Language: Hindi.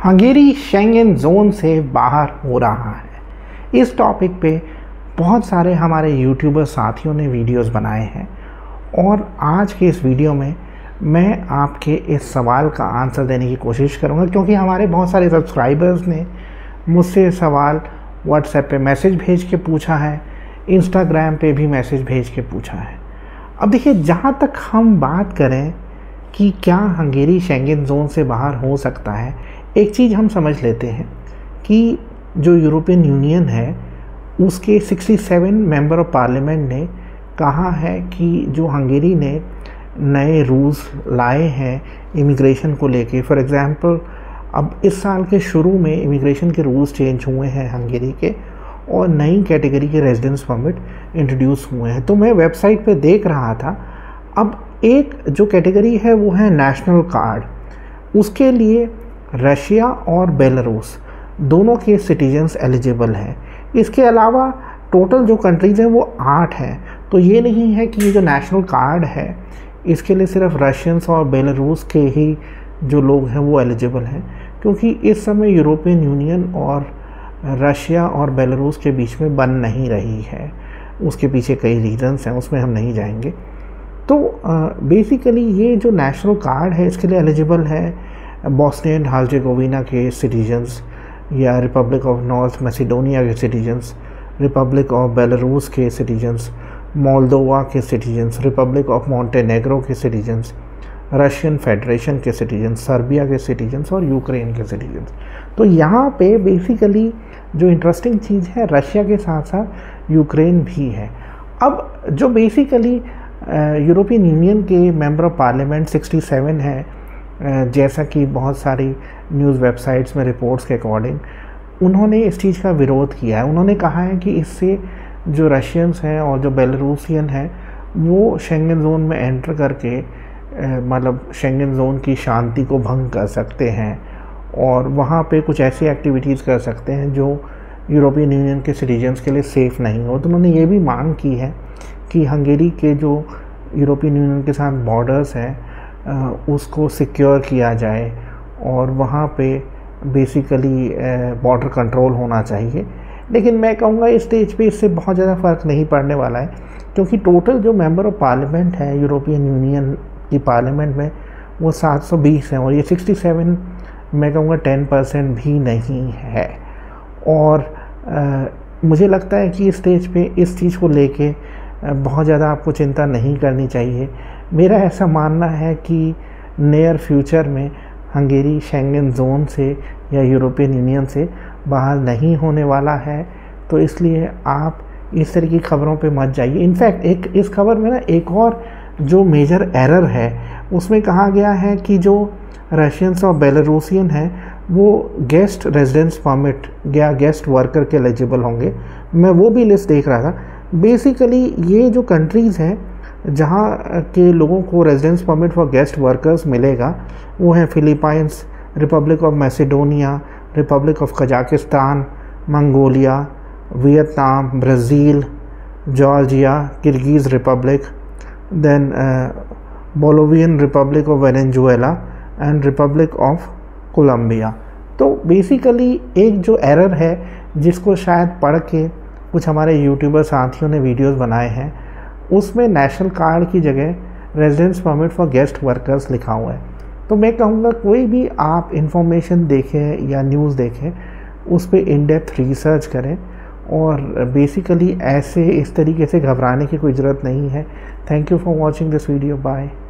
हंगेरी शेंगेन जोन से बाहर हो रहा है। इस टॉपिक पे बहुत सारे हमारे यूट्यूबर साथियों ने वीडियोस बनाए हैं और आज के इस वीडियो में मैं आपके इस सवाल का आंसर देने की कोशिश करूंगा, क्योंकि हमारे बहुत सारे सब्सक्राइबर्स ने मुझसे सवाल व्हाट्सएप पे मैसेज भेज के पूछा है, इंस्टाग्राम पे भी मैसेज भेज के पूछा है। अब देखिए, जहाँ तक हम बात करें कि क्या हंगेरी शेंगेन जोन से बाहर हो सकता है, एक चीज़ हम समझ लेते हैं कि जो यूरोपियन यूनियन है उसके 67 मेंबर ऑफ पार्लियामेंट ने कहा है कि जो हंगेरी ने नए रूल्स लाए हैं इमिग्रेशन को लेके। फॉर एग्ज़ाम्पल, अब इस साल के शुरू में इमिग्रेशन के रूल्स चेंज हुए हैं हंगेरी के और नई कैटेगरी के रेजिडेंस परमिट इंट्रोड्यूस हुए हैं। तो मैं वेबसाइट पे देख रहा था, अब एक जो कैटेगरी है वो है नेशनल कार्ड, उसके लिए रशिया और बेलारूस दोनों के सिटीजन्स एलिजिबल हैं। इसके अलावा टोटल जो कंट्रीज़ हैं वो 8 हैं। तो ये नहीं है कि ये जो नेशनल कार्ड है इसके लिए सिर्फ रशियंस और बेलारूस के ही जो लोग हैं वो एलिजिबल हैं, क्योंकि इस समय यूरोपियन यूनियन और रशिया और बेलारूस के बीच में बन नहीं रही है। उसके पीछे कई रीजंस हैं, उसमें हम नहीं जाएंगे। तो बेसिकली ये जो नेशनल कार्ड है इसके लिए एलिजिबल है बॉस्निया एंड हर्जेगोविना के सिटीजन्स या रिपब्लिक ऑफ नॉर्थ मैसेडोनिया के सिटीजन्स, रिपब्लिक ऑफ बेलारूस के सिटीजन्स, मोल्दोवा के सिटीजन्स, रिपब्लिक ऑफ मॉन्टेनेग्रो के सिटीजन्स, रशियन फेडरेशन के सिटीजन्स, सर्बिया के सिटीजन्स और यूक्रेन के सिटीजन्स। तो यहाँ पे बेसिकली जो इंटरेस्टिंग चीज़ है, रशिया के साथ साथ यूक्रेन भी है। अब जो बेसिकली यूरोपियन यूनियन के मेंबर ऑफ पार्लियामेंट 67 है, जैसा कि बहुत सारी न्यूज़ वेबसाइट्स में रिपोर्ट्स के अकॉर्डिंग उन्होंने इस चीज़ का विरोध किया है। उन्होंने कहा है कि इससे जो रशियंस हैं और जो बेलारूसियन हैं वो शेंगेन जोन में एंटर करके मतलब शेंगेन जोन की शांति को भंग कर सकते हैं और वहाँ पे कुछ ऐसी एक्टिविटीज़ कर सकते हैं जो यूरोपियन यूनियन के सिटीजन्स के लिए सेफ़ नहीं हो। तो उन्होंने ये भी मांग की है कि हंगेरी के जो यूरोपियन यूनियन के साथ बॉर्डर्स हैं उसको सिक्योर किया जाए और वहाँ पे बेसिकली बॉर्डर कंट्रोल होना चाहिए। लेकिन मैं कहूँगा इस स्टेज पे इससे बहुत ज़्यादा फ़र्क नहीं पड़ने वाला है, क्योंकि टोटल जो मेंबर ऑफ पार्लियामेंट है यूरोपियन यूनियन की पार्लियामेंट में वो 720 हैं और ये 67 मैं कहूँगा 10% भी नहीं है। और मुझे लगता है कि इस स्टेज पे इस चीज़ को लेके बहुत ज़्यादा आपको चिंता नहीं करनी चाहिए। मेरा ऐसा मानना है कि नियर फ्यूचर में हंगेरी शेंगेन जोन से या यूरोपियन यूनियन से बाहर नहीं होने वाला है, तो इसलिए आप इस तरह की खबरों पे मत जाइए। इनफैक्ट एक इस खबर में ना एक और जो मेजर एरर है उसमें कहा गया है कि जो रशियंस और बेलारूसियन हैं वो गेस्ट रेजिडेंस परमिट या गेस्ट वर्कर के एलिजिबल होंगे। मैं वो भी लिस्ट देख रहा था। बेसिकली ये जो कंट्रीज़ हैं जहाँ के लोगों को residence permit for guest workers मिलेगा वो हैं Philippines, republic of Macedonia, republic of Kazakhstan, Mongolia, Vietnam, Brazil, Georgia, Kyrgyz republic, then Bolivian republic of Venezuela and republic of Colombia. तो बेसिकली एक जो एरर है जिसको शायद पढ़ के कुछ हमारे यूट्यूबर साथियों ने वीडियोस बनाए हैं, उसमें नेशनल कार्ड की जगह residence permit for guest workers लिखा हुआ है। तो मैं कहूँगा कोई भी आप इंफॉर्मेशन देखें या न्यूज़ देखें उस पर इन डेप्थ रिसर्च करें और बेसिकली ऐसे इस तरीके से घबराने की कोई ज़रूरत नहीं है। Thank you for watching this video. Bye.